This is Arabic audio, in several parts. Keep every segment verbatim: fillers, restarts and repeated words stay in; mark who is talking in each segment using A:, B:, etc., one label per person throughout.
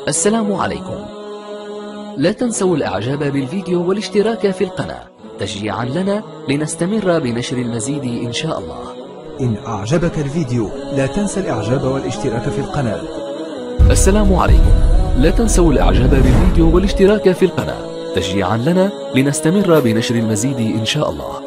A: السلام عليكم. لا تنسوا الاعجاب بالفيديو والاشتراك في القناة تشجيعا لنا لنستمر بنشر المزيد ان شاء الله.
B: إن أعجبك الفيديو لا تنسى الإعجاب والاشتراك في القناة.
A: السلام عليكم. لا تنسوا الاعجاب بالفيديو والاشتراك في القناة تشجيعا لنا لنستمر بنشر المزيد ان شاء الله.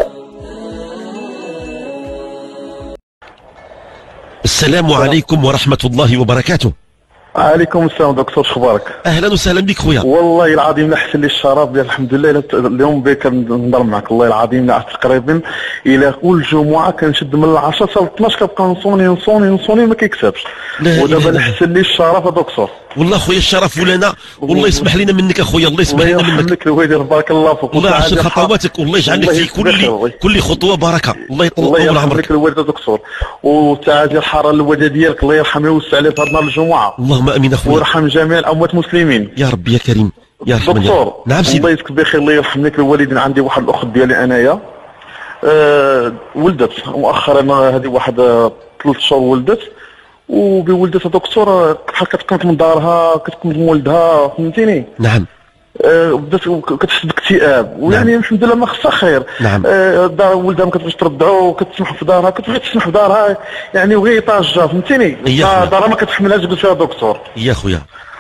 C: السلام عليكم ورحمة الله وبركاته.
D: عليكم السلام دكتور، شخبارك؟
C: اهلا وسهلا بك خويا.
D: والله العظيم لا حسن لي الشرف ديال الحمد لله اليوم بك نهضر معك. والله العظيم لا تقريبا الى كل جمعه كنشد من العشرة حتى اثناش كنبقى نصوني نصوني نصوني ما كيكسبش، ودابا نحسن لي الشرف دكتور.
C: والله خويا الشرف ولنا، والله يسمح لنا منك اخويا، الله يسمح لنا منك.
D: الله يحفظك الوالد، بارك الله فيك.
C: الله يعشر خطواتك، والله يجعل لك في كل كل خطوه بركه، الله يطول عمرك.
D: الله يحفظك الوالد دكتور، وتعازي الحاره الوالده ديالك الله يرحمها ويوسع عليه في هذا نهار الجمعه.
C: اللهم امين اخويا،
D: ويرحم جميع الاموات المسلمين
C: يا ربي يا كريم يا رحمن.
D: دكتور
C: نعم سيدي.
D: الله يذكر بخير، الله يرحم لك الوالدين. عندي واحد الاخت ديالي انايا أه ولدت مؤخرا، هذه واحد ثلاث شهور ولدت، وبولدتها دكتور بحال كتقنط من دارها كتقنط من ولدها، فهمتيني؟
C: نعم.
D: أه بدات كتحس باكتئاب، ويعني نعم. الحمد لله ما خصها خير.
C: نعم.
D: أه دار ولدها ما كتبغيش تردعو، كتسمح في دارها، كتبغي تسمح في دارها يعني، وهي طاجه، فهمتيني؟ دارها ما كتحملهاش تجلس فيها دكتور.
C: يا خويا.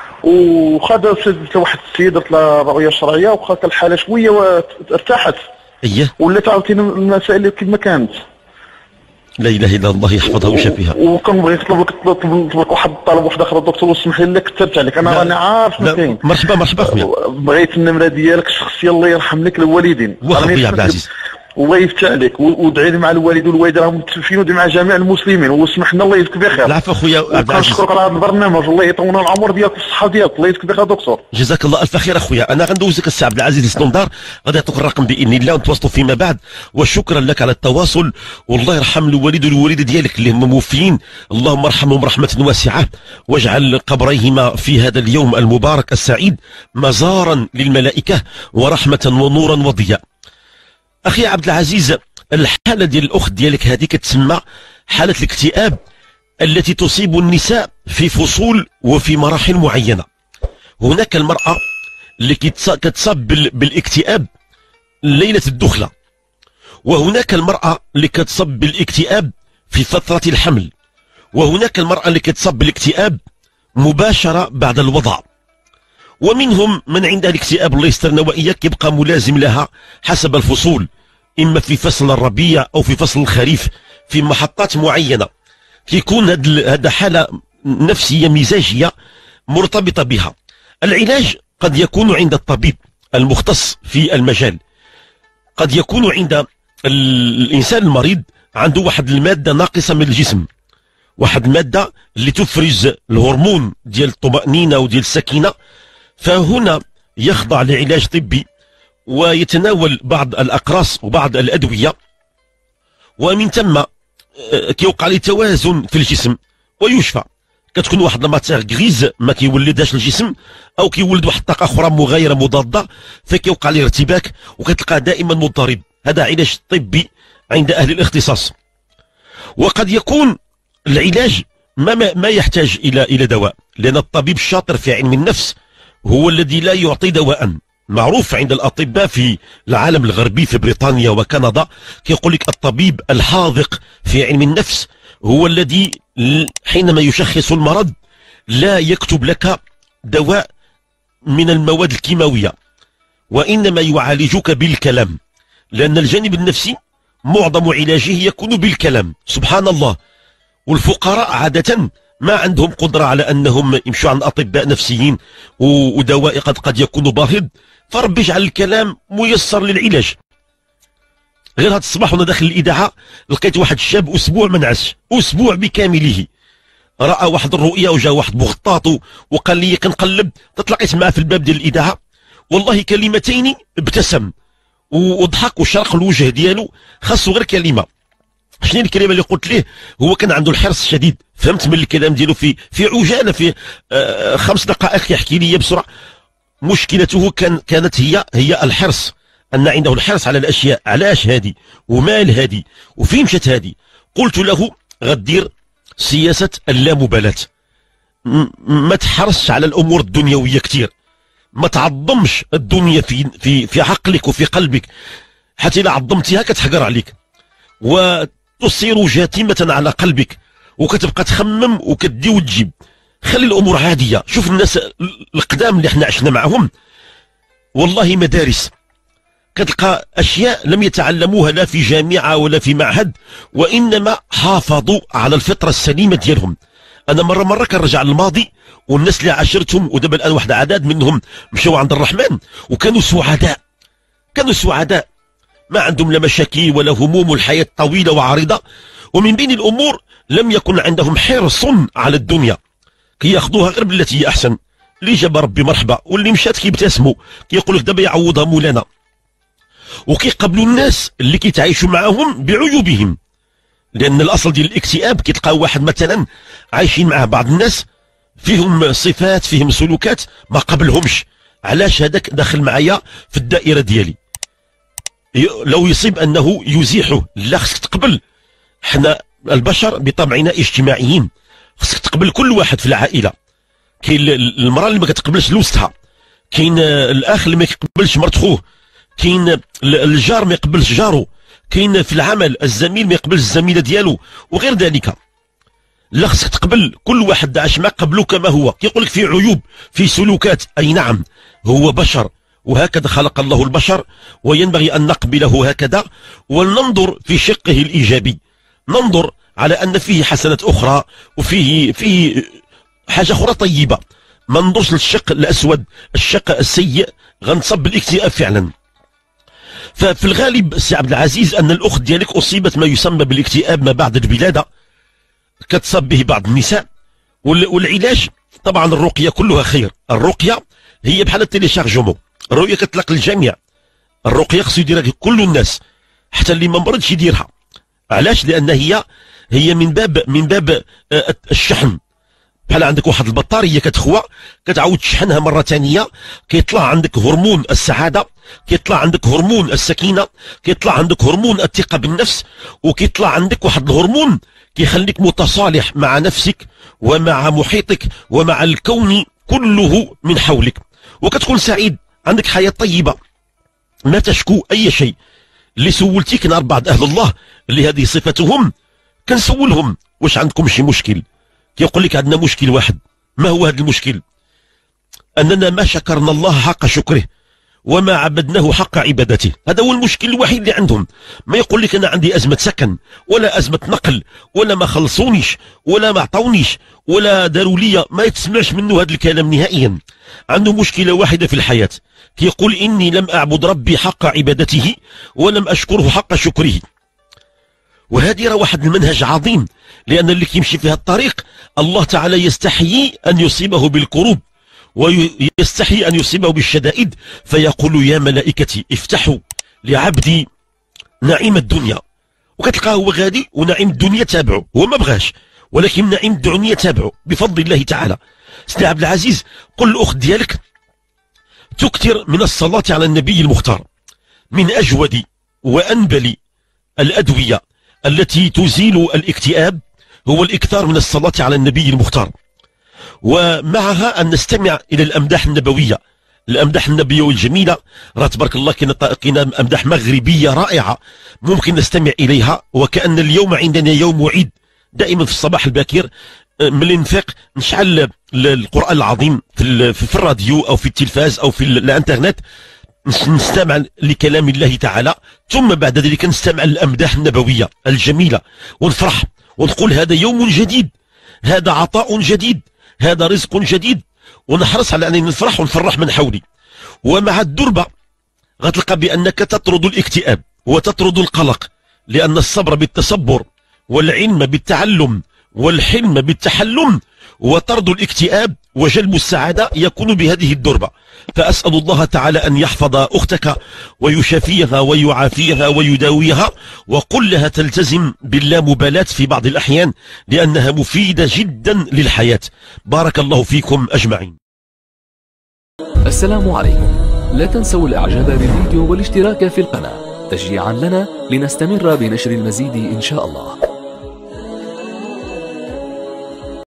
D: وخذ واحد السيد درت لها رؤيه شرعيه، وخا الحاله شويه وارتاحت.
C: اييه.
D: ولات عاوتاني المسائل كما كانت.
C: لا اله الا الله يحفظها ويشافيها.
D: وكنبغي نطلب لك نطلب لك واحد الطلب واحد اخر دكتور، واسمح لي كثرت عليك، انا راني عارف ما كاين.
C: مرحبا مرحبا خويا.
D: بغيت النمره ديالك الشخصيه، الله يرحم لك الوالدين.
C: واخا خويا عبد العزيز،
D: الله يفتح عليك، وادعي لي مع الوالد والوالده راهم متفقين، ودعي مع جميع المسلمين، واسمح لنا الله يجزيك بخير.
C: العفو خويا عبد العزيز،
D: كنشكرك على هذا البرنامج، الله يطول العمر ديالك والصحه ديالك، الله يجزيك بخير دكتور.
C: جزاك الله الف خير اخويا. انا غندوزك السي عبد العزيز السلندار، غادي يعطوك الرقم باذن الله ونتواصلوا فيما بعد. وشكرا لك على التواصل، والله يرحم الوالد والوالده ديالك اللي هم موفيين، اللهم ارحمهم رحمه واسعه، واجعل قبريهما في هذا اليوم المبارك السعيد مزارا للملائكه ورحمه ونورا وضياء. اخي عبد العزيز، الحالة ديال الأخت ديالك هذه كتسمى حالة الاكتئاب التي تصيب النساء في فصول وفي مراحل معينة. هناك المرأة اللي كتصاب بالاكتئاب ليلة الدخلة، وهناك المرأة اللي كتصاب بالاكتئاب في فترة الحمل، وهناك المرأة اللي كتصاب بالاكتئاب مباشرة بعد الوضع، ومنهم من عندها الاكتئاب الله يسترنا وإياك يبقى ملازم لها حسب الفصول، إما في فصل الربيع أو في فصل الخريف في محطات معينة، كيكون هذا حالة نفسية مزاجية مرتبطة بها. العلاج قد يكون عند الطبيب المختص في المجال، قد يكون عند الإنسان المريض عنده واحد المادة ناقصة من الجسم، واحد المادة اللي تفرز الهرمون ديال الطمأنينة وديال السكينة، فهنا يخضع لعلاج طبي ويتناول بعض الأقراص وبعض الأدوية، ومن ثم كيوقع له توازن في الجسم ويشفى. كتكون واحد الماتيغ غريز ما كيولدهاش الجسم، او كيولد واحد الطاقه اخرى مغايره مضاده، فكيوقع له ارتباك وكتلقاه دائما مضطرب. هذا علاج طبي عند اهل الاختصاص. وقد يكون العلاج ما ما يحتاج الى الى دواء، لان الطبيب الشاطر في علم النفس هو الذي لا يعطي دواء. معروف عند الأطباء في العالم الغربي في بريطانيا وكندا كيقول لك الطبيب الحاذق في علم النفس هو الذي حينما يشخص المرض لا يكتب لك دواء من المواد الكيماوية، وإنما يعالجك بالكلام، لأن الجانب النفسي معظم علاجه يكون بالكلام. سبحان الله. والفقراء عادة ما عندهم قدرة على أنهم يمشوا عن أطباء نفسيين ودواء قد قد يكون باهظ، فربي يجعل الكلام ميسر للعلاج. غير هذا الصباح وانا داخل الإذاعة لقيت واحد الشاب أسبوع ما نعس، أسبوع بكامله، رأى واحد الرؤية وجا واحد بغطاط وقال لي كنقلب، تلاقيت معاه في الباب ديال الإذاعة، والله كلمتين ابتسم وضحك وشرق الوجه ديالو، خاصو غير كلمة. شنو الكلمه اللي قلت ليه؟ هو كان عنده الحرص الشديد، فهمت من الكلام ديالو في في عجاله في آه خمس دقائق يحكي لي بسرعه. مشكلته كان كانت هي هي الحرص، ان عنده الحرص على الاشياء. علاش هادي ومال هادي وفين مشات هادي؟ قلت له غدير سياسه اللامبالاه. ما تحرصش على الامور الدنيويه كثير، ما تعظمش الدنيا في في في عقلك وفي قلبك، حتى اذا عظمتيها كتحقر عليك وتصير جاثمه على قلبك وكتبقى تخمم وكدي وتجيب. خلي الامور عاديه. شوف الناس القدام اللي احنا عشنا معهم والله مدارس، كتلقى اشياء لم يتعلموها لا في جامعه ولا في معهد، وانما حافظوا على الفطره السليمه ديالهم. انا مره مره كنرجع للماضي والناس اللي عاشرتهم، ودابا الان واحد عدد منهم مشاو عند الرحمن وكانوا سعداء، كانوا سعداء ما عندهم لا مشاكل ولا هموم، والحياه طويله وعريضه، ومن بين الامور لم يكن عندهم حرص على الدنيا، كياخذوها غير بالتي هي احسن. اللي جاب ربي مرحبا، واللي مشات كيبتسموا كيقول لك دابا يعوضها مولانا، وكيقبلوا الناس اللي كيتعايشوا معاهم بعيوبهم. لان الاصل ديال الاكتئاب كيتلقى واحد مثلا عايشين معاه بعض الناس فيهم صفات فيهم سلوكات ما قبلهمش، علاش هذاك داخل معايا في الدائره ديالي، لو يصيب انه يزيحه. لا، خصك تقبل، حنا البشر بطبعنا اجتماعيين، خصك تقبل كل واحد في العائله. كاين المراه اللي ما كتقبلش لوستها، كاين الاخ اللي ما كيقبلش مرت خوه، كاين الجار ما يقبلش جارو، كاين في العمل الزميل ما يقبلش الزميله ديالو وغير ذلك. لا، خصك تقبل كل واحد عاش ما قبله كما هو. كيقول لك في عيوب في سلوكات، اي نعم هو بشر وهكذا خلق الله البشر، وينبغي ان نقبله هكذا وننظر في شقه الايجابي، ننظر على ان فيه حسنات اخرى وفيه فيه حاجه اخرى طيبه، ما ننظرش للشق الاسود الشق السيء غنصب بالاكتئاب فعلا. ففي الغالب سي عبد العزيز ان الاخت ديالك اصيبت ما يسمى بالاكتئاب ما بعد الولاده، كتصاب به بعض النساء، والعلاج طبعا الرقيه كلها خير. الرقيه هي بحال التيليشارجمون، الرقيه كتطلق للجميع، الرقيه خصو يديرها كل الناس حتى اللي ما مرضش يديرها. علاش؟ لان هي هي من باب من باب الشحن، بحال عندك واحد البطاريه كتخوى كتعاود تشحنها مره ثانيه، كيطلع عندك هرمون السعاده، كيطلع عندك هرمون السكينه، كيطلع عندك هرمون الثقه بالنفس، وكيطلع عندك واحد الهرمون كيخليك متصالح مع نفسك ومع محيطك ومع الكون كله من حولك، وكتكون سعيد، عندك حياه طيبه ما تشكو اي شيء. اللي سولتي كنهار بعض اهل الله اللي هذه صفتهم كنسولهم واش عندكم شي مشكل، كيقول لك عندنا مشكل واحد. ما هو هذا المشكل؟ اننا ما شكرنا الله حق شكره وما عبدناه حق عبادته. هذا هو المشكل الوحيد اللي عندهم. ما يقول لك انا عندي ازمه سكن ولا ازمه نقل ولا ما خلصونيش ولا ما عطاونيش ولا داروا لي، ما يتسمعش منه هذا الكلام نهائيا. عنده مشكله واحده في الحياه، كيقول اني لم اعبد ربي حق عبادته ولم اشكره حق شكره. وهذه راه واحد المنهج عظيم، لان اللي كيمشي في هذا الطريق الله تعالى يستحيي ان يصيبه بالكروب ويستحي أن يصيبه بالشدائد، فيقول يا ملائكتي افتحوا لعبدي نعيم الدنيا. وكتلقاه هو غادي ونعيم الدنيا تابعه، هو ما بغاش ولكن نعيم الدنيا تابعه بفضل الله تعالى. سيدي عبد العزيز، قل الأخت ديالك تكثر من الصلاة على النبي المختار. من أجود وأنبل الأدوية التي تزيل الاكتئاب هو الإكثار من الصلاة على النبي المختار، ومعها أن نستمع إلى الأمداح النبوية. الأمداح النبوية الجميلة راه تبارك الله كاين أمداح مغربية رائعة ممكن نستمع إليها، وكأن اليوم عندنا يوم عيد. دائما في الصباح الباكر ملي نفيق نشعل القرآن العظيم في, في الراديو أو في التلفاز أو في الانترنت، نستمع لكلام الله تعالى، ثم بعد ذلك نستمع للأمداح النبوية الجميلة ونفرح ونقول هذا يوم جديد، هذا عطاء جديد، هذا رزق جديد، ونحرص على أنني نفرح ونفرح من حولي. ومع الدربة غتلقى بأنك تطرد الاكتئاب وتطرد القلق، لأن الصبر بالتصبر والعلم بالتعلم والحلم بالتحلم وطرد الاكتئاب وجلب السعادة يكون بهذه الدربة. فأسأل الله تعالى أن يحفظ أختك ويشافيها ويعافيها ويداويها، وقل لها تلتزم باللامبالاة في بعض الأحيان لأنها مفيدة جدا للحياة. بارك الله فيكم أجمعين.
A: السلام عليكم. لا تنسوا الإعجاب بالفيديو والاشتراك في القناة تشجيعا لنا لنستمر بنشر المزيد إن شاء الله.